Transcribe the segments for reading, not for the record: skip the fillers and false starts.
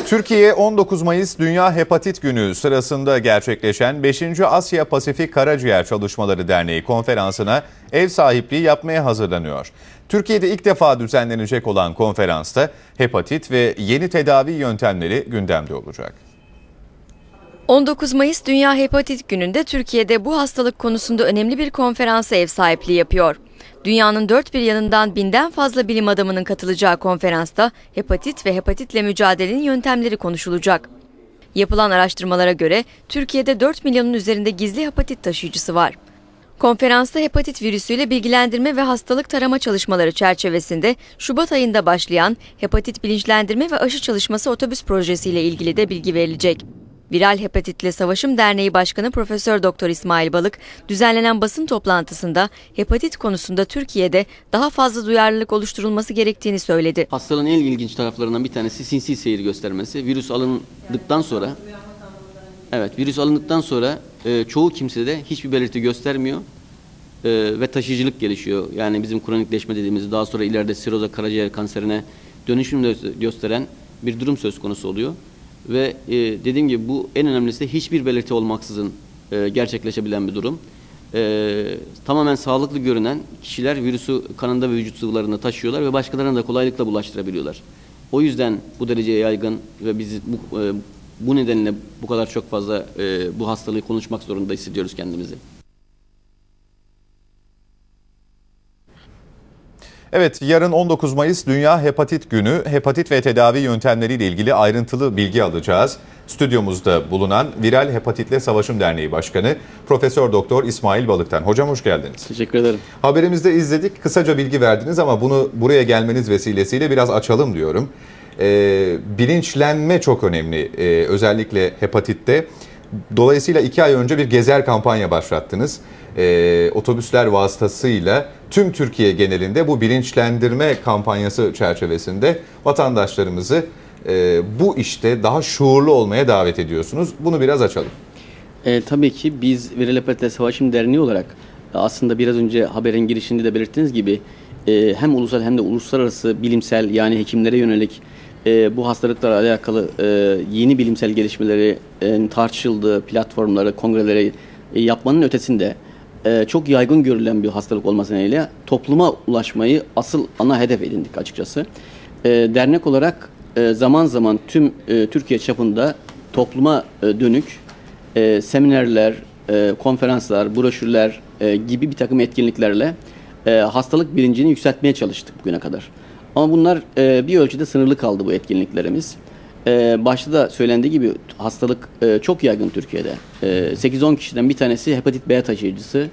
Türkiye 19 Mayıs Dünya Hepatit Günü sırasında gerçekleşen 5. Asya Pasifik Karaciğer Çalışmaları Derneği konferansına ev sahipliği yapmaya hazırlanıyor. Türkiye'de ilk defa düzenlenecek olan konferansta hepatit ve yeni tedavi yöntemleri gündemde olacak. 19 Mayıs Dünya Hepatit Günü'nde Türkiye'de bu hastalık konusunda önemli bir konferansa ev sahipliği yapıyor. Dünyanın dört bir yanından 1000'den fazla bilim adamının katılacağı konferansta hepatit ve hepatitle mücadelenin yöntemleri konuşulacak. Yapılan araştırmalara göre Türkiye'de 4 milyonun üzerinde gizli hepatit taşıyıcısı var. Konferansta hepatit virüsüyle bilgilendirme ve hastalık tarama çalışmaları çerçevesinde Şubat ayında başlayan hepatit bilinçlendirme ve aşı çalışması otobüs projesiyle ilgili de bilgi verilecek. Viral Hepatitle Savaşım Derneği Başkanı Profesör Doktor İsmail Balık, düzenlenen basın toplantısında hepatit konusunda Türkiye'de daha fazla duyarlılık oluşturulması gerektiğini söyledi. Hastalığın en ilginç taraflarından bir tanesi sinsi seyir göstermesi. Virüs alındıktan sonra çoğu kimsede hiçbir belirti göstermiyor ve taşıyıcılık gelişiyor. Yani bizim kronikleşme dediğimiz, daha sonra ileride siroza, karaciğer kanserine dönüşüm gösteren bir durum söz konusu oluyor. Ve dediğim gibi bu en önemlisi de hiçbir belirti olmaksızın gerçekleşebilen bir durum. Tamamen sağlıklı görünen kişiler virüsü kanında ve vücut sıvılarında taşıyorlar ve başkalarına da kolaylıkla bulaştırabiliyorlar. O yüzden bu derece yaygın ve biz bu nedenle bu kadar çok fazla bu hastalığı konuşmak zorunda hissediyoruz kendimizi. Evet, yarın 19 Mayıs Dünya Hepatit Günü, hepatit ve tedavi yöntemleriyle ilgili ayrıntılı bilgi alacağız. Stüdyomuzda bulunan Viral Hepatitle Savaşım Derneği Başkanı Profesör Doktor İsmail Balık'tan. Hocam hoş geldiniz. Teşekkür ederim. Haberimizde izledik, kısaca bilgi verdiniz ama bunu buraya gelmeniz vesilesiyle biraz açalım diyorum. Bilinçlenme çok önemli, özellikle hepatitte. Dolayısıyla 2 ay önce bir gezer kampanya başlattınız. Otobüsler vasıtasıyla tüm Türkiye genelinde bu bilinçlendirme kampanyası çerçevesinde vatandaşlarımızı bu işte daha şuurlu olmaya davet ediyorsunuz. Bunu biraz açalım. Tabii ki biz Viral Hepatitle Savaşım Derneği olarak aslında biraz önce haberin girişinde de belirttiğiniz gibi hem ulusal hem de uluslararası bilimsel, yani hekimlere yönelik bu hastalıklarla alakalı yeni bilimsel gelişmeleri tartışıldığı platformları, kongreleri yapmanın ötesinde çok yaygın görülen bir hastalık olması nedeniyle topluma ulaşmayı asıl ana hedef edindik açıkçası. Dernek olarak zaman zaman tüm Türkiye çapında topluma dönük seminerler, konferanslar, broşürler gibi bir takım etkinliklerle hastalık bilincini yükseltmeye çalıştık bugüne kadar. Ama bunlar bir ölçüde sınırlı kaldı, bu etkinliklerimiz. Başta da söylendiği gibi hastalık çok yaygın Türkiye'de. 8-10 kişiden bir tanesi hepatit B taşıyıcısı,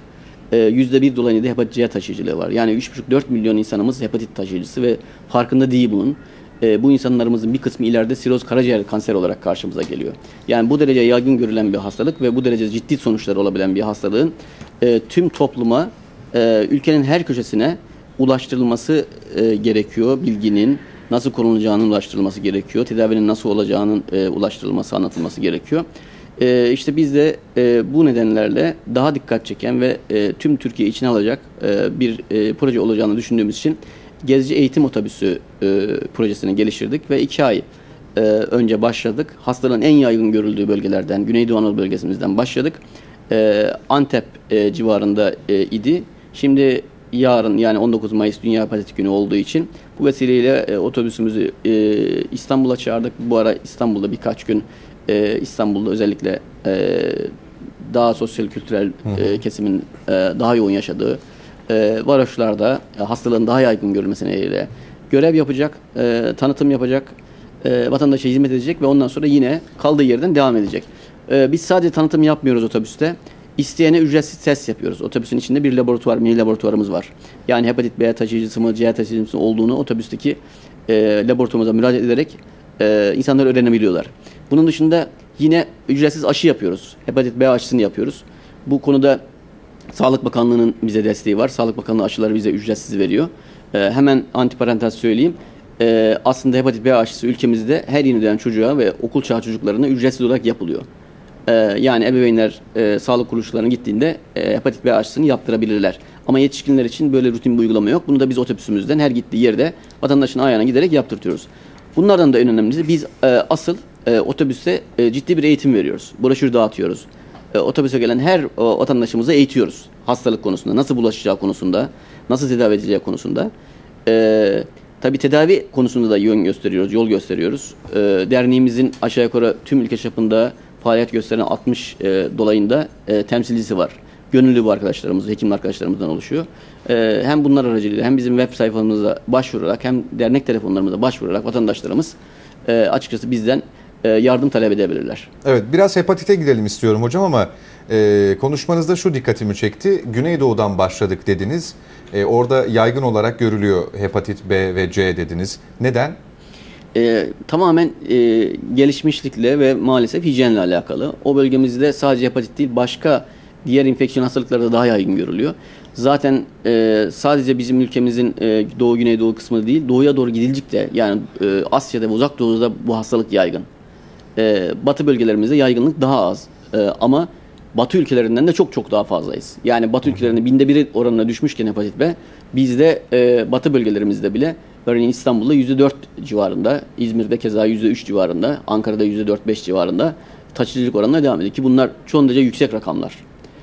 %1 dolayında hepatit C taşıyıcılığı var. Yani 3,5-4 milyon insanımız hepatit taşıyıcısı ve farkında değil bunun. Bu insanlarımızın bir kısmı ileride siroz, karaciğer kanseri olarak karşımıza geliyor. Yani bu derece yaygın görülen bir hastalık ve bu derece ciddi sonuçları olabilen bir hastalığın tüm topluma, ülkenin her köşesine ulaştırılması gerekiyor. Bilginin nasıl korunacağının ulaştırılması gerekiyor. Tedavinin nasıl olacağının ulaştırılması, anlatılması gerekiyor. İşte biz de bu nedenlerle daha dikkat çeken ve tüm Türkiye içine alacak bir proje olacağını düşündüğümüz için Gezici Eğitim Otobüsü projesini geliştirdik ve 2 ay önce başladık. Hastalığın en yaygın görüldüğü bölgelerden, Güneydoğu Anadolu bölgesimizden başladık. Antep civarında idi. Şimdi yarın, yani 19 Mayıs Dünya Hepatit Günü olduğu için bu vesileyle otobüsümüzü İstanbul'a çağırdık. Bu ara İstanbul'da birkaç gün İstanbul'da özellikle daha sosyal kültürel kesimin daha yoğun yaşadığı varoşlarda hastalığın daha yaygın görülmesi nedeniyle görev yapacak, tanıtım yapacak, vatandaşa hizmet edecek ve ondan sonra yine kaldığı yerden devam edecek. Biz sadece tanıtım yapmıyoruz otobüste. İsteyene ücretsiz test yapıyoruz. Otobüsün içinde bir laboratuvar, mini laboratuvarımız var. Yani hepatit B taşıyıcısı mı, C taşıyıcısı mı olduğunu otobüsteki laboratuvarımıza müracaat ederek insanlar öğrenebiliyorlar. Bunun dışında yine ücretsiz aşı yapıyoruz. Hepatit B aşısını yapıyoruz. Bu konuda Sağlık Bakanlığı'nın bize desteği var. Sağlık Bakanlığı aşıları bize ücretsiz veriyor. Hemen antiparantez söyleyeyim. Aslında hepatit B aşısı ülkemizde her yeni doğan çocuğa ve okul çağı çocuklarına ücretsiz olarak yapılıyor. Yani ebeveynler sağlık kuruluşlarına gittiğinde hepatit B aşısını yaptırabilirler. Ama yetişkinler için böyle rutin bir uygulama yok. Bunu da biz otobüsümüzden her gittiği yerde vatandaşın ayağına giderek yaptırtıyoruz. Bunlardan da en önemlisi biz asıl otobüste ciddi bir eğitim veriyoruz. Broşür dağıtıyoruz. Otobüse gelen her vatandaşımızı eğitiyoruz. Hastalık konusunda, nasıl bulaşacağı konusunda, nasıl tedavi edileceği konusunda. Tabii tedavi konusunda da yön gösteriyoruz, yol gösteriyoruz. Derneğimizin aşağı yukarı tüm ülke çapında faaliyet gösteren 60 dolayında temsilcisi var. Gönüllü bu arkadaşlarımız, hekim arkadaşlarımızdan oluşuyor. Hem bunlar aracılığıyla hem bizim web sayfamıza başvurarak hem dernek telefonlarımıza başvurarak vatandaşlarımız açıkçası bizden yardım talep edebilirler. Evet, biraz hepatite gidelim istiyorum hocam ama konuşmanızda şu dikkatimi çekti. Güneydoğu'dan başladık dediniz. Orada yaygın olarak görülüyor hepatit B ve C dediniz. Neden? Tamamen gelişmişlikle ve maalesef hijyenle alakalı. O bölgemizde sadece hepatit değil başka diğer enfeksiyon hastalıkları da daha yaygın görülüyor. Zaten sadece bizim ülkemizin doğu güneydoğu kısmı değil, doğuya doğru gidildikçe yani Asya'da ve uzak doğuda bu hastalık yaygın. Batı bölgelerimizde yaygınlık daha az ama Batı ülkelerinden de çok daha fazlayız. Yani Batı ülkelerinde 1/1000 oranına düşmüşken hepatit B, bizde Batı bölgelerimizde bile örneğin İstanbul'da %4 civarında, İzmir'de keza %3 civarında, Ankara'da %4-5 civarında taşıyıcılık oranına devam ediyor ki bunlar son derece yüksek rakamlar.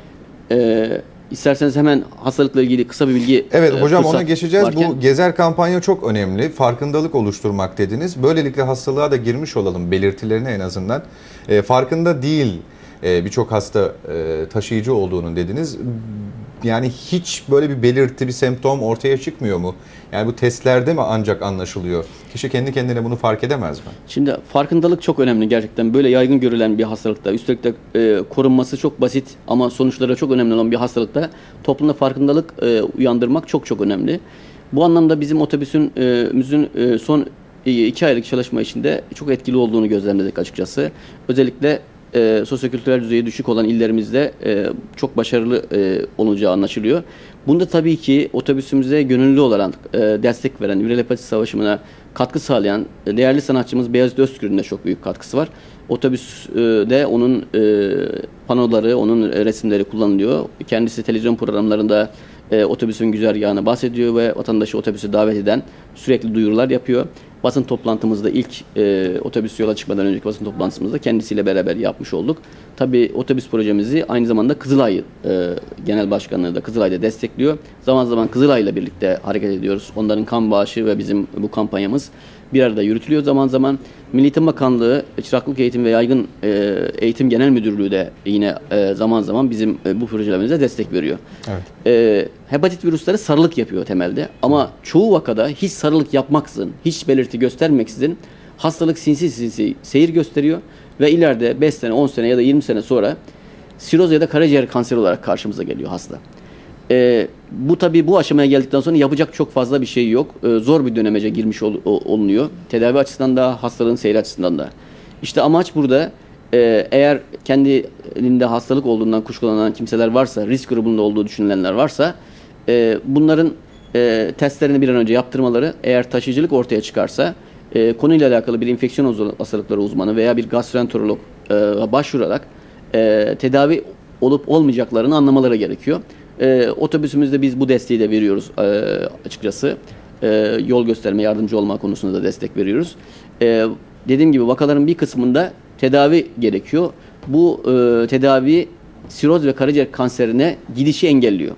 İsterseniz hemen hastalıkla ilgili kısa bir bilgi... Evet hocam ona geçeceğiz. Varken, bu gezer kampanya çok önemli. Farkındalık oluşturmak dediniz. Böylelikle hastalığa da girmiş olalım belirtilerine en azından. Farkında değil birçok hasta taşıyıcı olduğunu dediniz. Yani hiç böyle bir belirti, bir semptom ortaya çıkmıyor mu? Yani bu testlerde mi ancak anlaşılıyor? Kişi kendi kendine bunu fark edemez mi? Şimdi farkındalık çok önemli gerçekten. Böyle yaygın görülen bir hastalıkta, üstelik de korunması çok basit ama sonuçları çok önemli olan bir hastalıkta toplumda farkındalık uyandırmak çok önemli. Bu anlamda bizim otobüsümüzün son 2 aylık çalışma içinde çok etkili olduğunu gözlemledik açıkçası. Özellikle sosyokültürel düzeyi düşük olan illerimizde çok başarılı olacağı anlaşılıyor. Bunda tabii ki otobüsümüze gönüllü olarak destek veren, viral hepatit savaşımına katkı sağlayan değerli sanatçımız Beyazıt Öztürk'ün de çok büyük katkısı var. Otobüste onun panoları, onun resimleri kullanılıyor. Kendisi televizyon programlarında otobüsün güzergahını bahsediyor ve vatandaşı otobüse davet eden sürekli duyurular yapıyor. Basın toplantımızda ilk otobüs yola çıkmadan önceki basın toplantımızda kendisiyle beraber yapmış olduk. Tabii otobüs projemizi aynı zamanda Kızılay Genel Başkanlığı da Kızılay'da destekliyor. Zaman zaman Kızılay'la birlikte hareket ediyoruz. Onların kan bağışı ve bizim bu kampanyamız bir arada yürütülüyor zaman zaman. Milli Eğitim Bakanlığı, Çıraklık Eğitim ve Yaygın Eğitim Genel Müdürlüğü de yine zaman zaman bizim bu projelerimize destek veriyor. Evet. Hepatit virüsleri sarılık yapıyor temelde ama çoğu vakada hiç sarılık yapmaksızın, hiç belirti göstermeksizin hastalık sinsi seyir gösteriyor ve ileride 5 sene, 10 sene ya da 20 sene sonra siroz ya da karaciğer kanseri olarak karşımıza geliyor hasta. Bu tabii bu aşamaya geldikten sonra yapacak çok fazla bir şey yok. Zor bir dönemece girmiş olunuyor. Tedavi açısından da, hastalığın seyri açısından da. İşte amaç burada eğer kendinde hastalık olduğundan kuşkulanan kimseler varsa, risk grubunda olduğu düşünülenler varsa bunların testlerini bir an önce yaptırmaları, eğer taşıyıcılık ortaya çıkarsa konuyla alakalı bir enfeksiyon hastalıkları uzmanı veya bir gastroenterolog başvurarak tedavi olup olmayacaklarını anlamaları gerekiyor. Otobüsümüzde biz bu desteği de veriyoruz açıkçası. Yol gösterme, yardımcı olma konusunda da destek veriyoruz. Dediğim gibi vakaların bir kısmında tedavi gerekiyor. Bu tedavi siroz ve karaciğer kanserine gidişi engelliyor.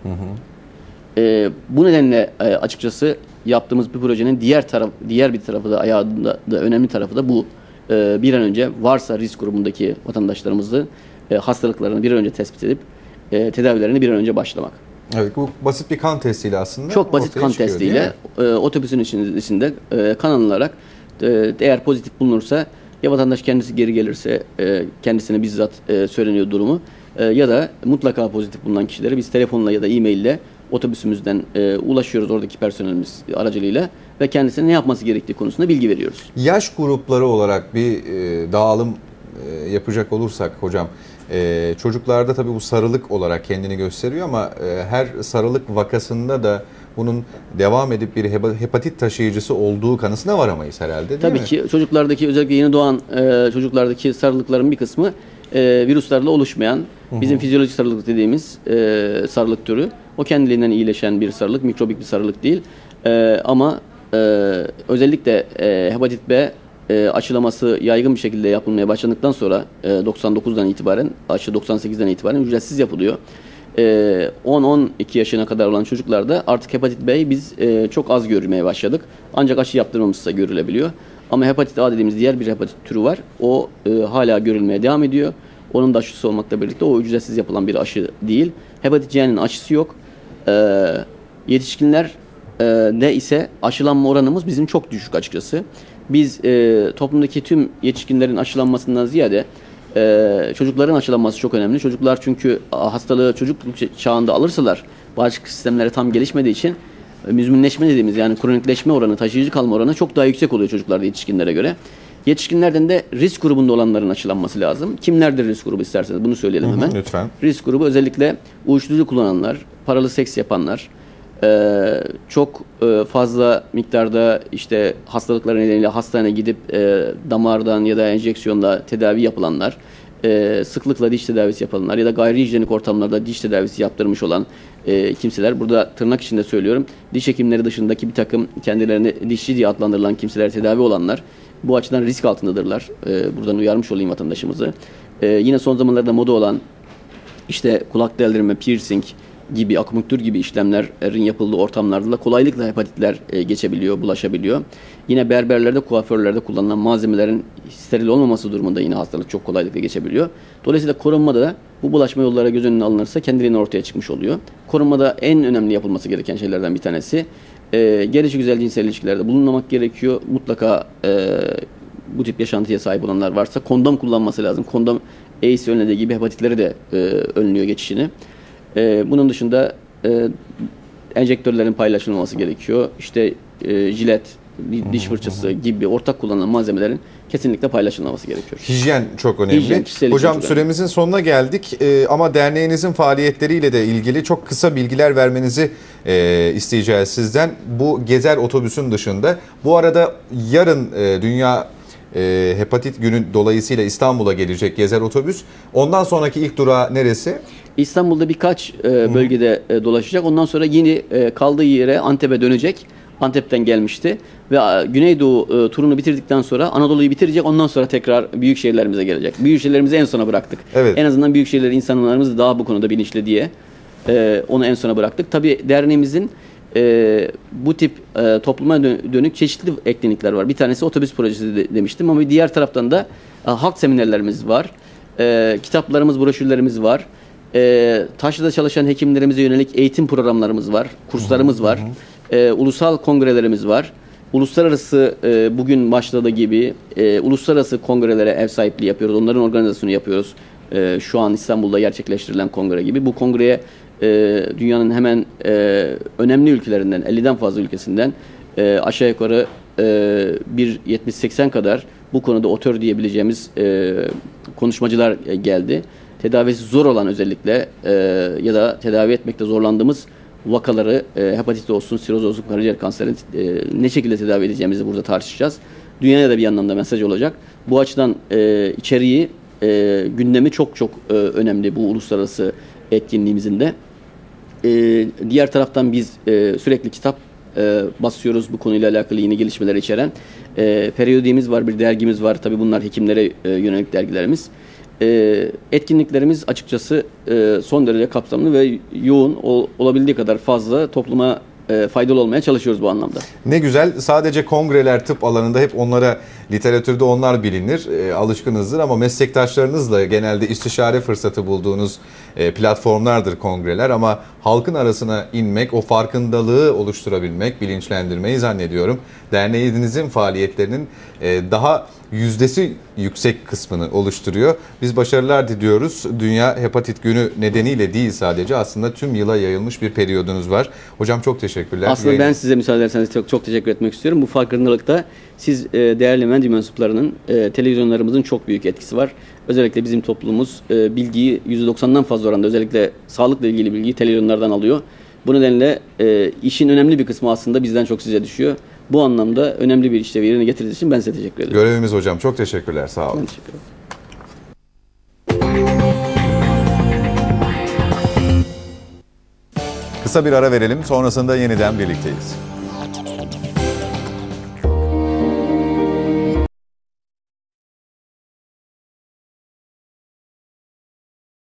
Bu nedenle açıkçası yaptığımız bir projenin diğer bir tarafı da ayağında da önemli tarafı da bu. Bir an önce varsa risk grubundaki vatandaşlarımızı hastalıklarını bir an önce tespit edip tedavilerini bir an önce başlamak. Evet, bu basit bir kan testiyle aslında. Çok basit kan testiyle otobüsün içinde kan alınarak eğer pozitif bulunursa ya vatandaş kendisi geri gelirse kendisine bizzat söyleniyor durumu ya da mutlaka pozitif bulunan kişilere biz telefonla ya da e-maille otobüsümüzden ulaşıyoruz oradaki personelimiz aracılığıyla ve kendisine ne yapması gerektiği konusunda bilgi veriyoruz. Yaş grupları olarak bir dağılım yapacak olursak hocam, çocuklarda tabii bu sarılık olarak kendini gösteriyor ama her sarılık vakasında da bunun devam edip bir hepatit taşıyıcısı olduğu kanısına varamayız herhalde, değil mi? Tabii ki çocuklardaki özellikle yeni doğan çocuklardaki sarılıkların bir kısmı virüslerle oluşmayan, bizim fizyolojik sarılık dediğimiz sarılık türü. O kendiliğinden iyileşen bir sarılık, mikrobik bir sarılık değil. Ama özellikle hepatit B aşılaması yaygın bir şekilde yapılmaya başladıktan sonra 99'dan itibaren, aşı 98'den itibaren ücretsiz yapılıyor. 10-12 yaşına kadar olan çocuklarda artık hepatit B'yi biz çok az görmeye başladık. Ancak aşı yaptırmamızsa görülebiliyor. Ama hepatit A dediğimiz diğer bir hepatit türü var. O hala görülmeye devam ediyor. Onun da aşısı olmakla birlikte o ücretsiz yapılan bir aşı değil. Hepatit C'nin aşısı yok. Yetişkinler de ise aşılanma oranımız bizim çok düşük açıkçası. Biz toplumdaki tüm yetişkinlerin aşılanmasından ziyade çocukların aşılanması çok önemli. Çocuklar çünkü hastalığı çocukluk çağında alırsalar bağışıklık sistemleri tam gelişmediği için müzminleşme dediğimiz yani kronikleşme oranı, taşıyıcı kalma oranı çok daha yüksek oluyor çocuklarda yetişkinlere göre. Yetişkinlerden de risk grubunda olanların aşılanması lazım. Kimlerdir risk grubu isterseniz bunu söyleyelim hemen. Lütfen. Risk grubu özellikle uyuşturucu kullananlar, paralı seks yapanlar, çok fazla miktarda işte hastalıkları nedeniyle hastaneye gidip damardan ya da enjeksiyonla tedavi yapılanlar, sıklıkla diş tedavisi yapılanlar ya da gayri hijyenik ortamlarda diş tedavisi yaptırmış olan kimseler. Burada tırnak içinde söylüyorum. Diş hekimleri dışındaki bir takım kendilerini dişçi diye adlandırılan kimseler, tedavi olanlar bu açıdan risk altındadırlar. Buradan uyarmış olayım vatandaşımızı. Yine son zamanlarda moda olan işte kulak deldirme, piercing gibi, akupunktür gibi işlemlerin yapıldığı ortamlarda kolaylıkla hepatitler geçebiliyor, bulaşabiliyor. Yine berberlerde, kuaförlerde kullanılan malzemelerin steril olmaması durumunda yine hastalık çok kolaylıkla geçebiliyor. Dolayısıyla korunmada da bu bulaşma yolları göz önüne alınırsa kendiliğinden ortaya çıkmış oluyor. Korunmada en önemli yapılması gereken şeylerden bir tanesi gelişigüzel cinsel ilişkilerde bulunmamak gerekiyor. Mutlaka bu tip yaşantıya sahip olanlar varsa kondom kullanması lazım. Kondom AIDS önlediği gibi hepatitleri de önlüyor geçişini. Bunun dışında enjektörlerin paylaşılmaması gerekiyor. İşte jilet, diş fırçası gibi ortak kullanılan malzemelerin kesinlikle paylaşılmaması gerekiyor. Hijyen çok önemli. Hijyen, hocam süremizin sonuna geldik ama derneğinizin faaliyetleriyle de ilgili çok kısa bilgiler vermenizi isteyeceğiz sizden. Bu gezer otobüsün dışında bu arada yarın Dünya Hepatit Günü dolayısıyla İstanbul'a gelecek gezer otobüs. Ondan sonraki ilk durağı neresi? İstanbul'da birkaç bölgede dolaşacak. Ondan sonra yine kaldığı yere Antep'e dönecek. Antep'ten gelmişti ve Güneydoğu turunu bitirdikten sonra Anadolu'yu bitirecek. Ondan sonra tekrar büyük şehirlerimize gelecek. Büyük şehirlerimizi en sona bıraktık. Evet. En azından büyük şehirler insanlarımız daha bu konuda bilinçli diye onu en sona bıraktık. Tabii derneğimizin bu tip topluma dönük çeşitli etkinlikler var. Bir tanesi otobüs projesi demiştim ama bir diğer taraftan da halk seminerlerimiz var. Kitaplarımız, broşürlerimiz var. Taşlı'da çalışan hekimlerimize yönelik eğitim programlarımız var. Kurslarımız var. Ulusal kongrelerimiz var. Uluslararası bugün başladığı gibi uluslararası kongrelere ev sahipliği yapıyoruz. Onların organizasyonu yapıyoruz. Şu an İstanbul'da gerçekleştirilen kongre gibi. Bu kongreye dünyanın hemen önemli ülkelerinden, 50'den fazla ülkesinden aşağı yukarı 70-80 kadar bu konuda otör diyebileceğimiz konuşmacılar geldi. Tedavisi zor olan özellikle ya da tedavi etmekte zorlandığımız vakaları hepatit olsun, siroz olsun, karaciğer kanseri ne şekilde tedavi edeceğimizi burada tartışacağız. Dünyaya da bir yandan da mesaj olacak. Bu açıdan içeriği, gündemi çok önemli bu uluslararası etkinliğimizin de. Diğer taraftan biz sürekli kitap basıyoruz bu konuyla alakalı yeni gelişmeler içeren. Periyodimiz var, bir dergimiz var. Tabii bunlar hekimlere yönelik dergilerimiz. Etkinliklerimiz açıkçası son derece kapsamlı ve yoğun, olabildiği kadar fazla topluma faydalı olmaya çalışıyoruz bu anlamda. Ne güzel. Sadece kongreler tıp alanında hep onlara, literatürde onlar bilinir, alışkınızdır ama meslektaşlarınızla genelde istişare fırsatı bulduğunuz platformlardır kongreler ama halkın arasına inmek, o farkındalığı oluşturabilmek, bilinçlendirmeyi zannediyorum derneğinizin faaliyetlerinin daha yüzdesi yüksek kısmını oluşturuyor. Biz başarılar diliyoruz. Dünya Hepatit Günü nedeniyle değil sadece, aslında tüm yıla yayılmış bir periyodunuz var. Hocam çok teşekkürler. Aslında ben size müsaade ederseniz çok teşekkür etmek istiyorum. Bu farkındalıkta siz değerli medya mensuplarının, televizyonlarımızın çok büyük etkisi var. Özellikle bizim toplumumuz bilgiyi %90'dan fazla oranda, özellikle sağlıkla ilgili bilgiyi televizyonlardan alıyor. Bu nedenle işin önemli bir kısmı aslında bizden çok size düşüyor. Bu anlamda önemli bir işlevi yerine getirdiğiniz için ben size teşekkür ederim. Görevimiz hocam. Çok teşekkürler. Sağ olun. Ben teşekkür ederim. Kısa bir ara verelim. Sonrasında yeniden birlikteyiz.